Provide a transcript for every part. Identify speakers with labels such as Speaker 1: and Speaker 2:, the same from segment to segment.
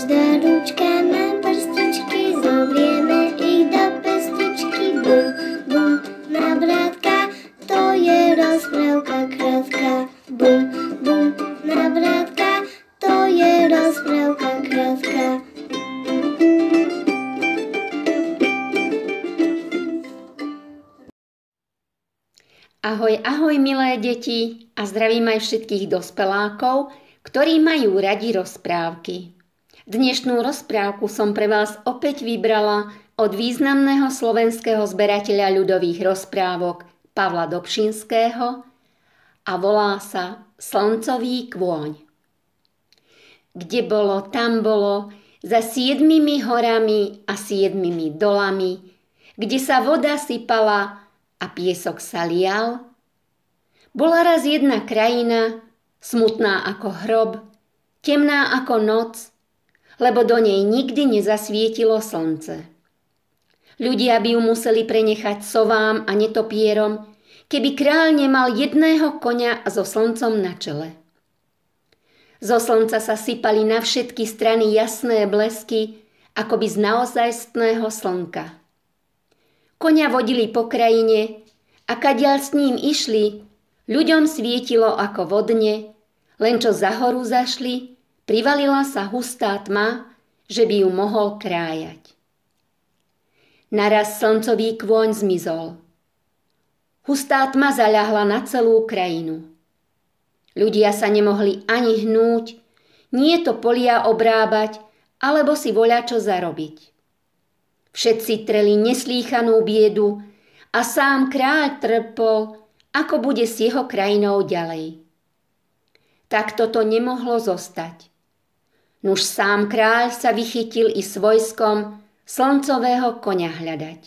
Speaker 1: každá ručka má prstičky, zobrieme ich do pestičky. Bum, bum, na vrátka, to je rozprávka krátka. Bum, bum, na vrátka, to je rozprávka krátka.
Speaker 2: Ahoj, ahoj milé deti a zdravím aj všetkých dospelákov, ktorí majú radi rozprávky. Dnešnú rozprávku som pre vás opäť vybrala od významného slovenského zberateľa ľudových rozprávok Pavla Dobšinského a volá sa Slncový kôň. Kde bolo, tam bolo, za 7 horami a 7 dolami, kde sa voda sypala a piesok sa lial. Bola raz jedna krajina, smutná ako hrob, temná ako noc, lebo do nej nikdy nezasvietilo slnce. Ľudia by ju museli prenechať sovám a netopierom, keby kráľ nemal jedného koňa so slncom na čele. Zo slnca sa sypali na všetky strany jasné blesky, akoby z naozajstného slnka. Koňa vodili po krajine a kadiaľ s ním išli, ľuďom svietilo ako vodne, len čo za horu zašli, privalila sa hustá tma, že by ju mohol krájať. Naraz slncový kôň zmizol. Hustá tma zaľahla na celú krajinu. Ľudia sa nemohli ani hnúť, nie to polia obrábať, alebo si voľačo zarobiť. Všetci treli neslýchanú biedu a sám kráľ trpol, ako bude s jeho krajinou ďalej. Tak toto nemohlo zostať. Nuž sám kráľ sa vychytil i s vojskom slncového koňa hľadať.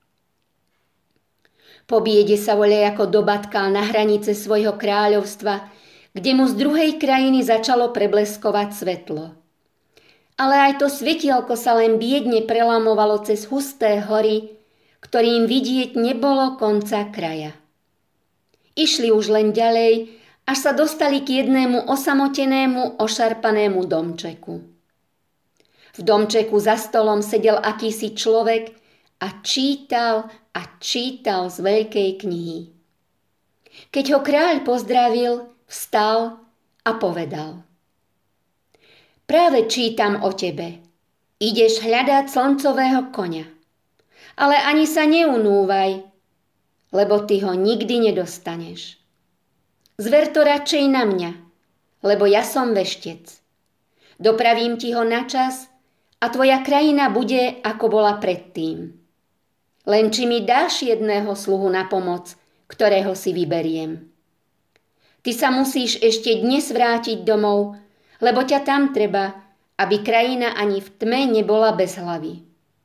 Speaker 2: Po biede sa voľajako dobatkal na hranice svojho kráľovstva, kde mu z druhej krajiny začalo prebleskovať svetlo. Ale aj to svetielko sa len biedne prelamovalo cez husté hory, ktorým vidieť nebolo konca kraja. Išli už len ďalej, až sa dostali k jednému osamotenému, ošarpanému domčeku. V domčeku za stolom sedel akýsi človek a čítal z veľkej knihy. Keď ho kráľ pozdravil, vstal a povedal: Práve čítam o tebe. Ideš hľadať slncového koňa. Ale ani sa neunúvaj, lebo ty ho nikdy nedostaneš. Zver to radšej na mňa, lebo ja som veštec. Dopravím ti ho na čas a tvoja krajina bude, ako bola predtým. Len či mi dáš jedného sluhu na pomoc, ktorého si vyberiem. Ty sa musíš ešte dnes vrátiť domov, lebo ťa tam treba, aby krajina ani v tme nebola bez hlavy.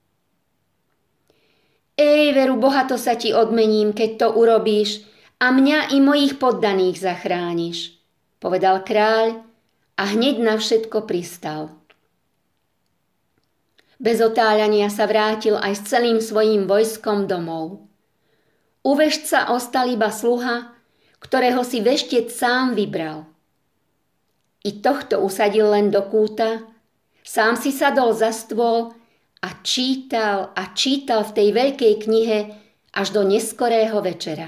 Speaker 2: Ej, veru, bohato sa ti odmením, keď to urobíš a mňa i mojich poddaných zachrániš, povedal kráľ a hneď na všetko pristal. Bez otáľania sa vrátil aj s celým svojím vojskom domov. U veštca ostal iba sluha, ktorého si veštec sám vybral. I tohto usadil len do kúta, sám si sadol za stôl a čítal v tej veľkej knihe až do neskorého večera.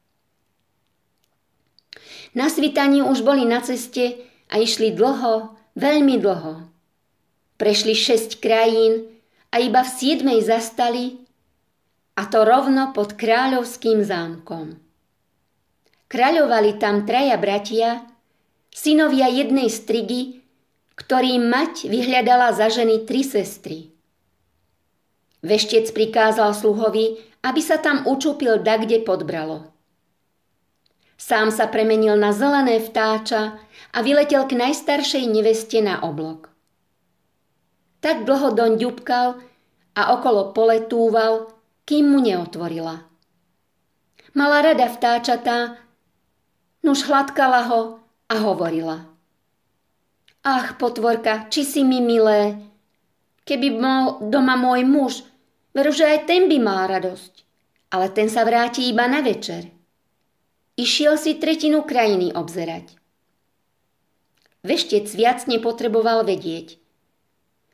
Speaker 2: Na svitaní už boli na ceste a išli dlho, veľmi dlho. Prešli 6 krajín a iba v 7 zastali, a to rovno pod kráľovským zámkom. Kráľovali tam 3 bratia, synovia jednej strigy, ktorým mať vyhľadala za ženy 3 sestry. Veštec prikázal sluhovi, aby sa tam učupil dakde podbralo. Sám sa premenil na zelené vtáča a vyletel k najstaršej neveste na oblok. Tak dlho doň ďubkal a okolo poletúval, kým mu neotvorila. Mala rada vtáčatá, nuž hladkala ho a hovorila: Ach, potvorka, či si mi milé, keby bol doma môj muž, veru, že aj ten by mal radosť, ale ten sa vráti iba na večer. Išiel si 1/3 krajiny obzerať. Veštec viac nepotreboval vedieť.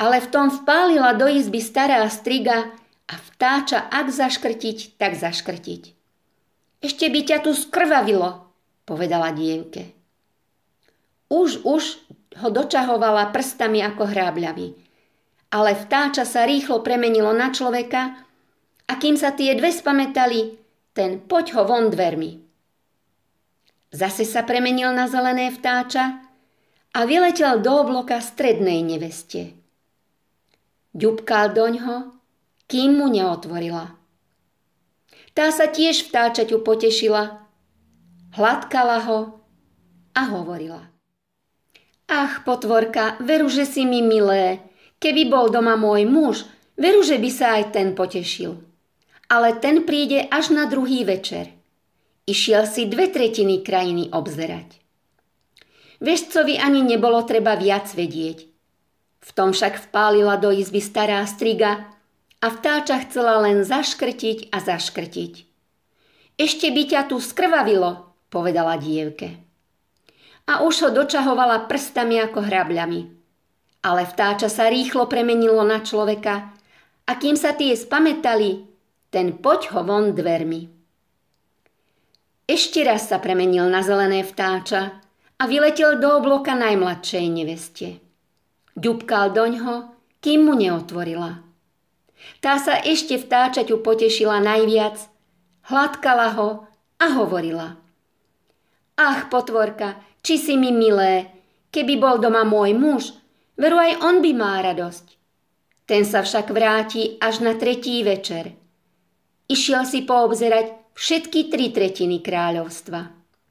Speaker 2: Ale v tom vpálila do izby stará striga a vtáča ak zaškrtiť, tak zaškrtiť. Ešte by ťa tu skrvavilo, povedala dievke. Už ho dočahovala prstami ako hrábľavý, ale vtáča sa rýchlo premenilo na človeka a kým sa tie dve spamätali, ten poď ho von dvermi. Zase sa premenil na zelené vtáča a vyletel do obloka strednej neveste. Ďubkal doňho, kým mu neotvorila. Tá sa tiež vtáčaťu potešila, hladkala ho a hovorila. Ach, potvorka, veru, že si mi milé, keby bol doma môj muž, veru, že by sa aj ten potešil. Ale ten príde až na druhý večer. Išiel si 2/3 krajiny obzerať. Veštcovi ani nebolo treba viac vedieť. V tom však vpálila do izby stará striga a vtáča chcela len zaškrtiť a zaškrtiť. Ešte by ťa tu skrvavilo, povedala dievke. A už ho dočahovala prstami ako hrabľami. Ale vtáča sa rýchlo premenilo na človeka a kým sa tie spamätali, ten poď ho von dvermi. Ešte raz sa premenil na zelené vtáča a vyletel do obloka najmladšej neveste. Ďubkal doňho, kým mu neotvorila. Tá sa ešte vtáčaťu potešila najviac, hladkala ho a hovorila. Ach, potvorka, či si mi milé, keby bol doma môj muž, veru aj on by mal radosť. Ten sa však vráti až na 3. večer. Išiel si poobzerať všetky 3/3 kráľovstva.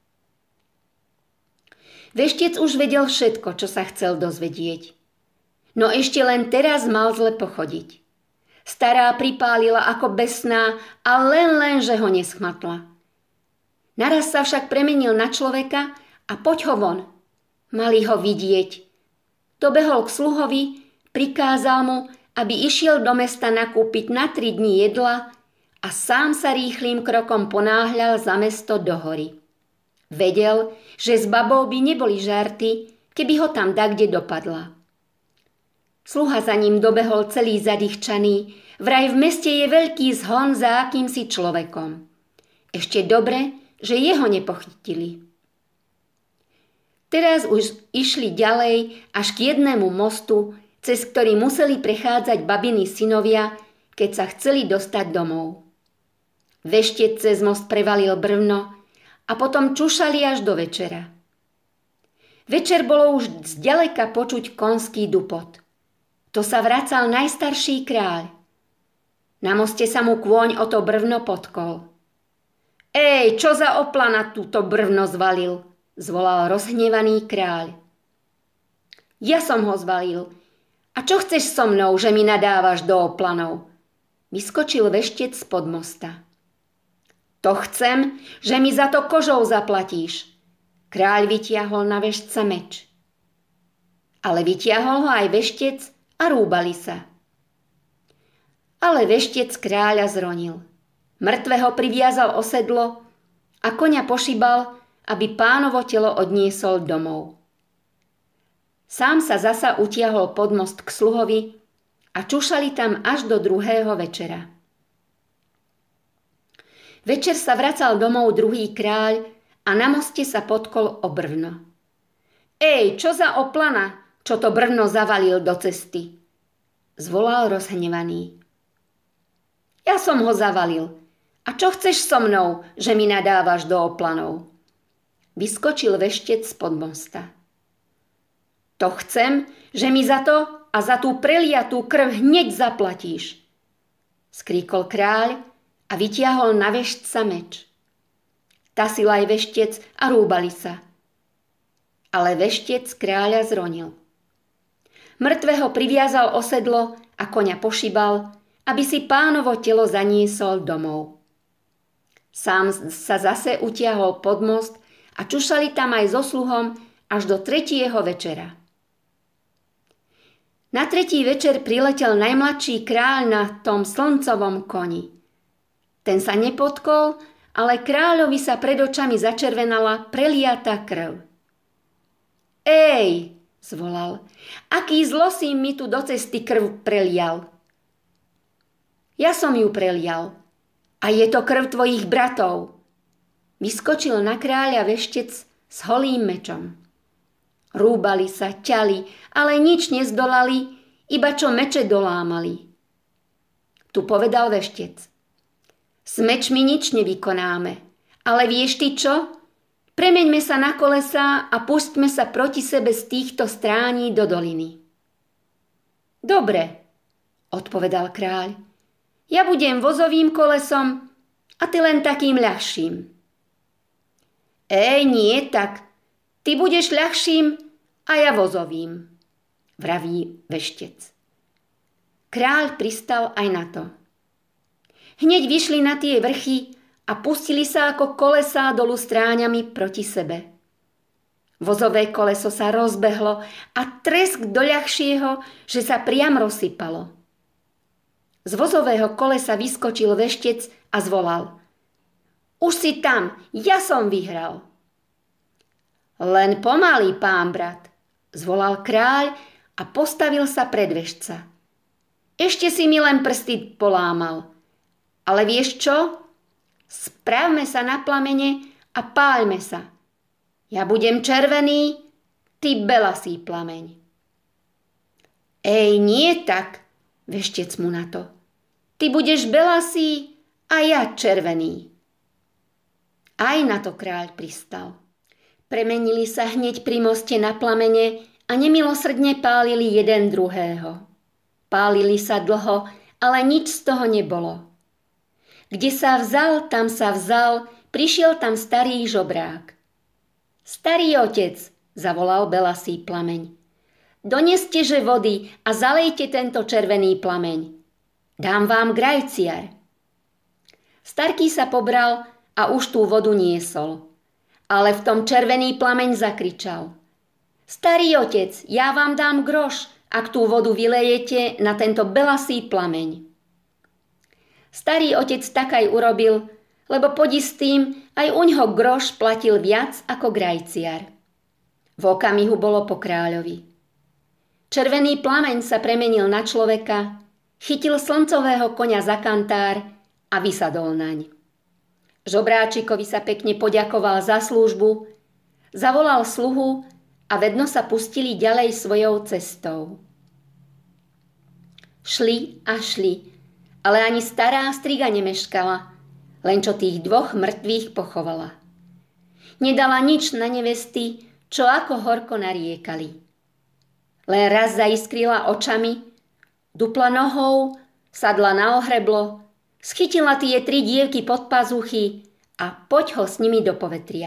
Speaker 2: Veštec už vedel všetko, čo sa chcel dozvedieť. No ešte len teraz mal zle pochodiť. Stará pripálila ako besná a len, že ho neschmatla. Naraz sa však premenil na človeka a poď ho von. Mali ho vidieť. Dobehol k sluhovi, prikázal mu, aby išiel do mesta nakúpiť na 3 dni jedla a sám sa rýchlým krokom ponáhľal za mesto do hory. Vedel, že s babou by neboli žarty, keby ho tam dakde dopadla. Sluha za ním dobehol celý zadýchčaný, vraj v meste je veľký zhon za akýmsi človekom. Ešte dobre, že jeho nepochytili. Teraz už išli ďalej až k jednému mostu, cez ktorý museli prechádzať babiny synovia, keď sa chceli dostať domov. Veštec cez most prevalil brvno a potom čušali až do večera. Večer bolo už zďaleka počuť konský dupot. To sa vracal najstarší kráľ. Na moste sa mu kôň o to brvno potkol. Ej, čo za oplana túto brvno zvalil, zvolal rozhnevaný kráľ. Ja som ho zvalil. A čo chceš so mnou, že mi nadávaš do oplanov? Vyskočil veštec spod mosta. To chcem, že mi za to kožou zaplatíš. Kráľ vytiahol na veštca meč. Ale vytiahol ho aj veštec a rúbali sa. Ale veštec kráľa zronil. Mŕtvého priviazal o sedlo a koňa pošibal, aby pánovo telo odniesol domov. Sám sa zasa utiahol pod most k sluhovi a čušali tam až do 2. večera. Večer sa vracal domov druhý kráľ a na moste sa potkol o brvno. Ej, čo za oplana, čo to brvno zavalil do cesty? Zvolal rozhnevaný. Ja som ho zavalil. A čo chceš so mnou, že mi nadávaš do oplanov? Vyskočil veštec spod mosta. To chcem, že mi za to a za tú preliatú krv hneď zaplatíš. Skríkol kráľ a vytiahol na veštca meč. Tasil aj veštec a rúbali sa. Ale veštec kráľa zronil. Mŕtvého priviazal o sedlo a koňa pošibal, aby si pánovo telo zaniesol domov. Sám sa zase utiahol pod most a čušali tam aj so sluhom až do 3. večera. Na 3. večer priletel najmladší kráľ na tom slncovom koni. Ten sa nepotkol, ale kráľovi sa pred očami začervenala preliatá krv. Ej, zvolal. Aký zlosím mi tu do cesty krv prelial? Ja som ju prelial. A je to krv tvojich bratov. Vyskočil na kráľa veštec s holým mečom. Rúbali sa, ťali, ale nič nezdolali, iba čo meče dolámali. Tu povedal veštec. S mečmi nič nevykonáme, ale vieš ty čo? Premeňme sa na kolesá a pustme sa proti sebe z týchto strání do doliny. Dobre, odpovedal kráľ. Ja budem vozovým kolesom a ty len takým ľahším. Nie tak, ty budeš ľahším a ja vozovým, vraví veštec. Kráľ pristal aj na to. Hneď vyšli na tie vrchy a pustili sa ako kolesá dolu stráňami proti sebe. Vozové koleso sa rozbehlo a tresk do ľahšieho, že sa priam rozsypalo. Z vozového kolesa vyskočil veštec a zvolal. Už si tam, ja som vyhral. Len pomaly, pán brat, zvolal kráľ a postavil sa pred veštca. Ešte si mi len prsty polámal. Ale vieš čo? Spravme sa na plamene a páľme sa. Ja budem červený, ty belasý plameň. Nie tak, veštec mu na to. Ty budeš belasý a ja červený. Aj na to kráľ pristal. Premenili sa hneď pri moste na plamene a nemilosrdne pálili jeden druhého. Pálili sa dlho, ale nič z toho nebolo. Kde sa vzal, tam sa vzal, prišiel tam starý žobrák. Starý otec, zavolal belasý plameň. Donesteže vody a zalejte tento červený plameň. Dám vám grajciar. Starký sa pobral a už tú vodu niesol. Ale v tom červený plameň zakričal. Starý otec, ja vám dám groš, ak tú vodu vylejete na tento belasý plameň. Starý otec tak aj urobil, lebo podistým aj uňho groš platil viac ako grajciar. V okamihu bolo po kráľovi. Červený plameň sa premenil na človeka, chytil slncového koňa za kantár a vysadol naň. Žobráčikovi sa pekne poďakoval za službu, zavolal sluhu a vedno sa pustili ďalej svojou cestou. Šli a šli, ale ani stará striga nemeškala, len čo tých dvoch mŕtvych pochovala. Nedala nič na nevesty, čo ako horko nariekali. Len raz zaiskrila očami, dupla nohou, sadla na ohreblo, schytila tie 3 dievky pod pazuchy a poď ho s nimi do povetria.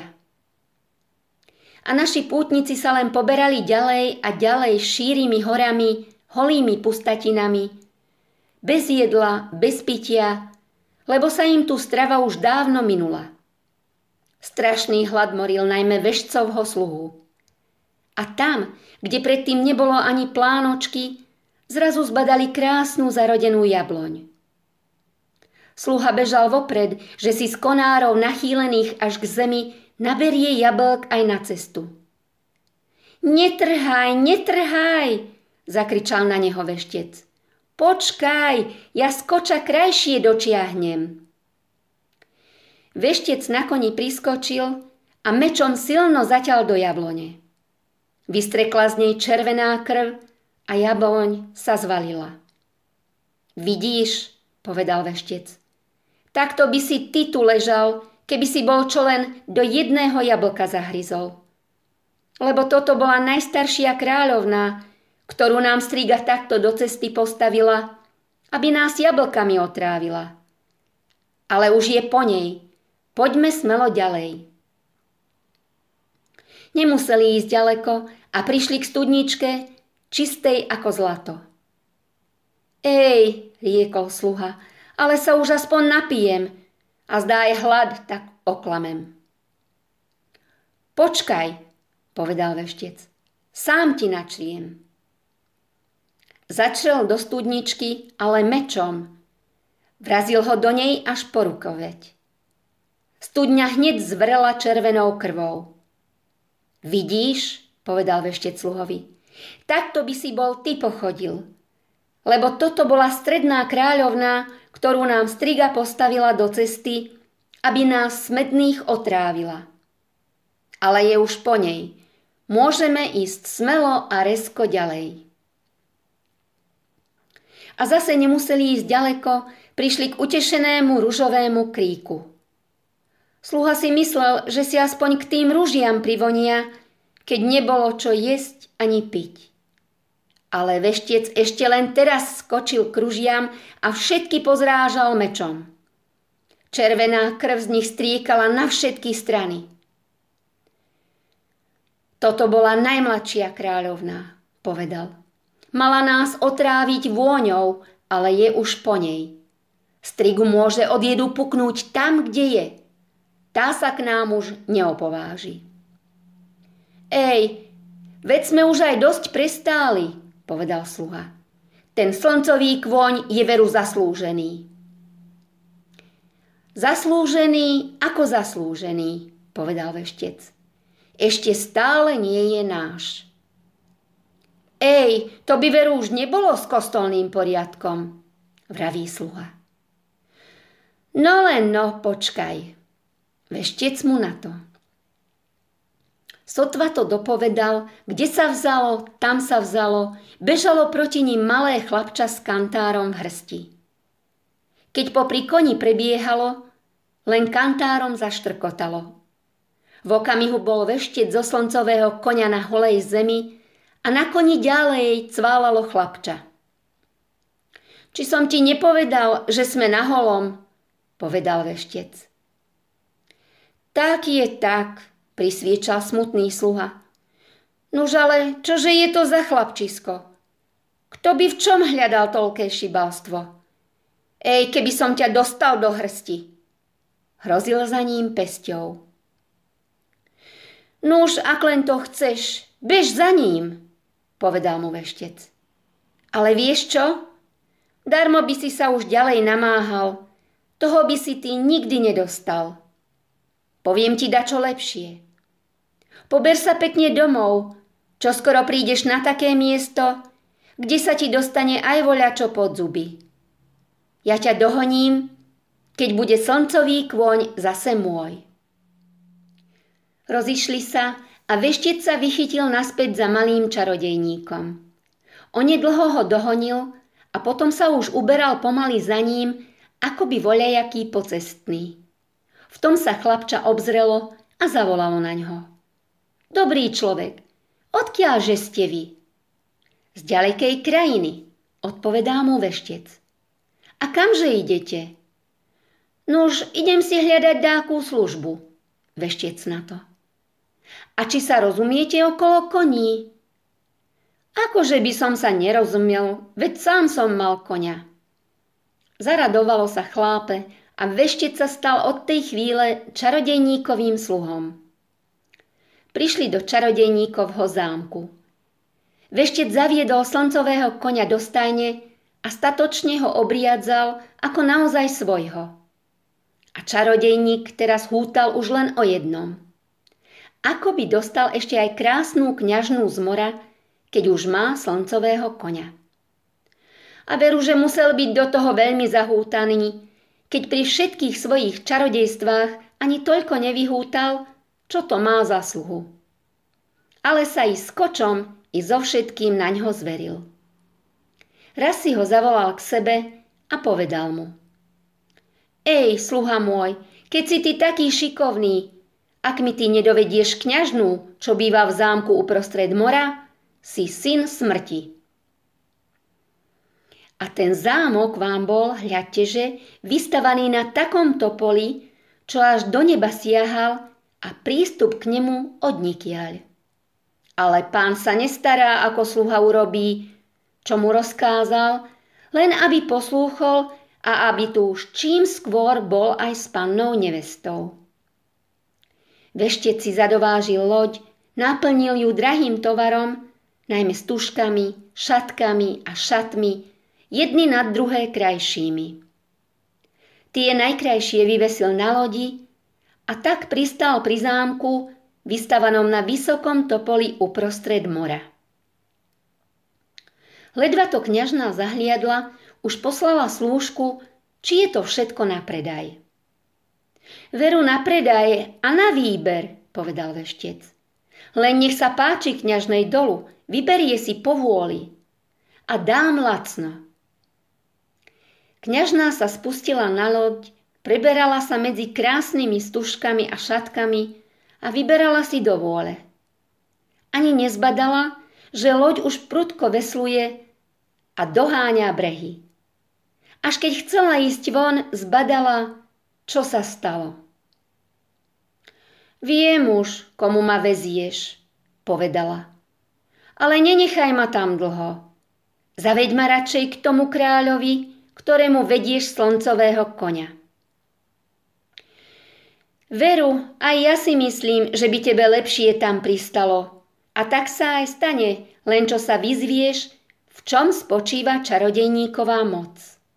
Speaker 2: A naši pútnici sa len poberali ďalej a ďalej šírými horami, holými pustatinami, bez jedla, bez pitia, lebo sa im tu strava už dávno minula. Strašný hlad moril najmä veštcovho sluhu. A tam, kde predtým nebolo ani plánočky, zrazu zbadali krásnu zarodenú jabloň. Sluha bežal vopred, že si z konárov nachýlených až k zemi naberie jablk aj na cestu. Netrhaj, netrhaj, zakričal na neho veštec. Počkaj, ja skoča krajšie dočiahnem. Veštec na koni priskočil a mečom silno zaťal do jablone. Vystrekla z nej červená krv a jabloň sa zvalila. Vidíš, povedal veštec, takto by si ty tu ležal, keby si bol čo len do jedného jablka zahryzol. Lebo toto bola najstaršia kráľovná, ktorú nám striga takto do cesty postavila, aby nás jablkami otrávila. Ale už je po nej. Poďme smelo ďalej. Nemuseli ísť ďaleko a prišli k studničke, čistej ako zlato. Riekol sluha, ale sa už aspoň napijem a zdá je hlad, tak oklamem. Počkaj, povedal veštec, sám ti načriem. Začrel do studničky, ale mečom. Vrazil ho do nej až po rukoveď. Studňa hneď zvrela červenou krvou. Vidíš, povedal veštec sluhovi, Takto by si bol ty pochodil. Lebo toto bola stredná kráľovná, ktorú nám striga postavila do cesty, aby nás smedných otrávila. Ale je už po nej. Môžeme ísť smelo a rezko ďalej. A zase nemuseli ísť ďaleko, prišli k utešenému ružovému kríku. Sluha si myslel, že si aspoň k tým ružiam privonia, keď nebolo čo jesť ani piť. Ale veštiec ešte len teraz skočil k ružiam a všetky pozrážal mečom. Červená krv z nich striekala na všetky strany. Toto bola najmladšia kráľovná, povedal. Mala nás otráviť vôňou, ale je už po nej. Strigu môže od jedu puknúť tam, kde je. Tá sa k nám už neopováži. Ej, veď sme už aj dosť prestáli, povedal sluha. Ten slncový kôň je veru zaslúžený. Zaslúžený ako zaslúžený, povedal veštec. Ešte stále nie je náš. Ej, to by veru už nebolo s kostolným poriadkom, vraví sluha. No len no, počkaj. Veštec mu na to. Sotva to dopovedal, kde sa vzalo, tam sa vzalo, bežalo proti ním malé chlapča s kantárom v hrsti. Keď popri koni prebiehalo, len kantárom zaštrkotalo. V okamihu bol veštec zo slncového koňa na holej zemi a na koni ďalej cválalo chlapča. Či som ti nepovedal, že sme na holom, povedal veštec. Tak je tak, prisviečal smutný sluha. Nuž ale, čože je to za chlapčisko? Kto by v čom hľadal toľké šibalstvo? Ej, keby som ťa dostal do hrsti. Hrozil za ním pesťou. Nuž, ak len to chceš, bež za ním, povedal mu veštec. Ale vieš čo? Darmo by si sa už ďalej namáhal. Toho by si ty nikdy nedostal. Poviem ti dačo lepšie. Pober sa pekne domov, čo skoro prídeš na také miesto, kde sa ti dostane aj voľačo pod zuby. Ja ťa dohoním, keď bude slncový kôň zase môj. Rozišli sa a veštec sa vychytil naspäť za malým čarodejníkom. Onedlho ho dohonil a potom sa už uberal pomaly za ním, ako by voľajaký pocestný. V tom sa chlapča obzrelo a zavolalo na ňo. Dobrý človek, odkiaľže ste vy? Z ďalekej krajiny, odpovedá mu veštec. A kamže idete? Nuž, idem si hľadať dákú službu, veštec na to. A či sa rozumiete okolo koní? Akože by som sa nerozumel, veď sám som mal koňa. Zaradovalo sa chlápe a veštec sa stal od tej chvíle čarodejníkovým sluhom. Prišli do čarodejníkovho zámku. Veštec zaviedol slncového koňa do stajne a statočne ho obriadzal ako naozaj svojho. A čarodejník teraz hútal už len o jednom. Ako by dostal ešte aj krásnu kňažnú zmora, keď už má slncového koňa. A veru, že musel byť do toho veľmi zahútaný, keď pri všetkých svojich čarodejstvách ani toľko nevyhútal, čo to má zasluhu. Ale sa i s kočom, i so všetkým na ňo zveril. Raz si ho zavolal k sebe a povedal mu. Ej, sluha môj, keď si ty taký šikovný, ak mi ty nedovedieš kňažnú, čo býva v zámku uprostred mora, si syn smrti. A ten zámok vám bol, hľadteže, vystavaný na takomto poli, čo až do neba siahal a prístup k nemu odnikiaľ. Ale pán sa nestará, ako sluha urobí, čo mu rozkázal, len aby poslúchol a aby tu už čím skôr bol aj s pannou nevestou. Veštec si zadovážil loď, naplnil ju drahým tovarom, najmä stužkami, šatkami a šatmi, jedny nad druhé krajšími. Tie najkrajšie vyvesil na lodi a tak pristal pri zámku, vystavanom na vysokom topoli uprostred mora. Ledva to kňažná zahliadla, už poslala slúžku, či je to všetko na predaj. Veru na predaj a na výber, povedal veštec. Len nech sa páči kňažnej dolu, vyberie si po vôli. A dám lacno. Kňažná sa spustila na loď, preberala sa medzi krásnymi stužkami a šatkami a vyberala si do vôle. Ani nezbadala, že loď už prudko vesluje a doháňa brehy. Až keď chcela ísť von, zbadala, čo sa stalo. Viem už, komu ma vezieš, povedala. Ale nenechaj ma tam dlho. Zaveď ma radšej k tomu kráľovi, ktorému vedieš sloncového koňa. Veru, aj ja si myslím, že by tebe lepšie tam pristalo. A tak sa aj stane, len čo sa vyzvieš, v čom spočíva čarodejníková moc.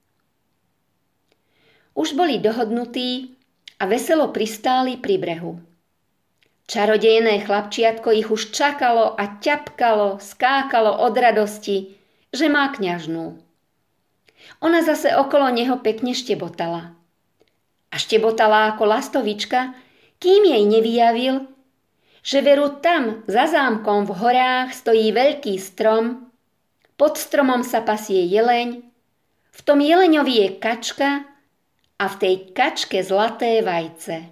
Speaker 2: Už boli dohodnutí a veselo pristáli pri brehu. Čarodejné chlapčiatko ich už čakalo a ťapkalo, skákalo od radosti, že má kňažnú. Ona zase okolo neho pekne štebotala. A štebotala ako lastovička, kým jej nevyjavil, že veru tam za zámkom v horách stojí veľký strom, pod stromom sa pasie jeleň, v tom jeleňovi je kačka a v tej kačke zlaté vajce.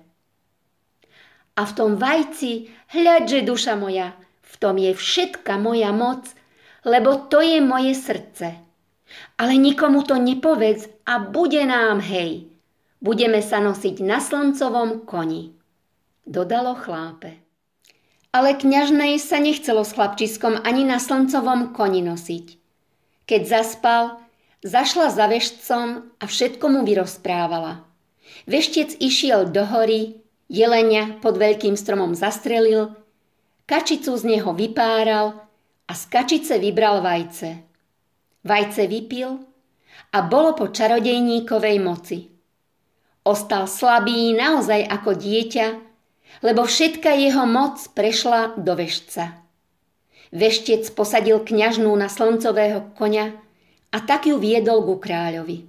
Speaker 2: A v tom vajci, hľadže duša moja, v tom je všetka moja moc, lebo to je moje srdce. Ale nikomu to nepovedz a bude nám hej. Budeme sa nosiť na slncovom koni, dodalo chlápe. Ale kňažnej sa nechcelo s chlapčiskom ani na slncovom koni nosiť. Keď zaspal, zašla za veštcom a všetko mu vyrozprávala. Veštec išiel do hory, jelenia pod veľkým stromom zastrelil, kačicu z neho vypáral a z kačice vybral vajce. Vajce vypil a bolo po čarodejníkovej moci. Ostal slabý naozaj ako dieťa, lebo všetka jeho moc prešla do veštca. Veštec posadil kňažnú na sloncového koňa a tak ju viedol ku kráľovi.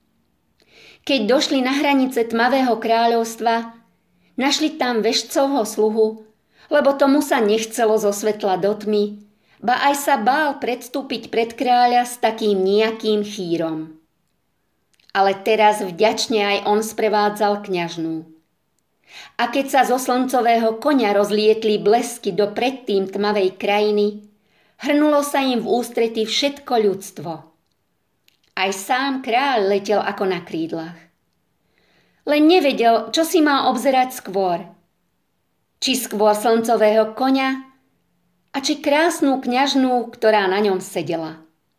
Speaker 2: Keď došli na hranice tmavého kráľovstva, našli tam veštcovho sluhu, lebo tomu sa nechcelo zo svetla do tmy, ba aj sa bál predstúpiť pred kráľa s takým nejakým chýrom. Ale teraz vďačne aj on sprevádzal kňažnú. A keď sa zo slncového koňa rozlietli blesky do predtým tmavej krajiny, hrnulo sa im v ústrety všetko ľudstvo. Aj sám kráľ letel ako na krídlach. Len nevedel, čo si má obzerať skôr. Či skôr slncového koňa, a či krásnu kňažnú, ktorá na ňom sedela.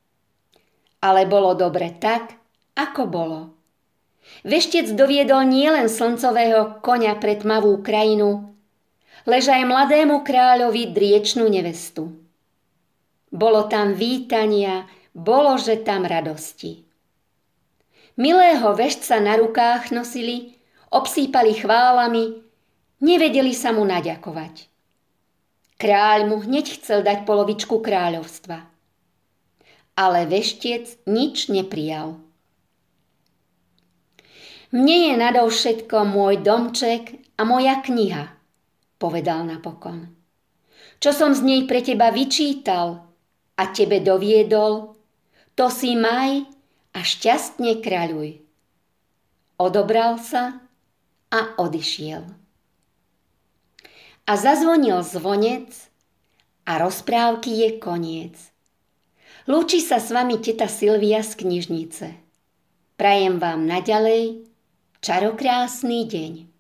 Speaker 2: Ale bolo dobre tak, ako bolo. Veštec doviedol nielen slncového koňa pre tmavú krajinu, lež aj mladému kráľovi driečnú nevestu. Bolo tam vítania, bolo, že tam radosti. Milého veštca na rukách nosili, obsýpali chválami, nevedeli sa mu naďakovať. Kráľ mu hneď chcel dať polovičku kráľovstva. Ale veštec nič neprijal. Mne je nadovšetko môj domček a moja kniha, povedal napokon. Čo som z nej pre teba vyčítal a tebe doviedol, to si maj a šťastne kráľuj. Odobral sa a odišiel. A zazvonil zvonec a rozprávky je koniec. Lúči sa s vami teta Silvia z knižnice. Prajem vám naďalej čarokrásny deň.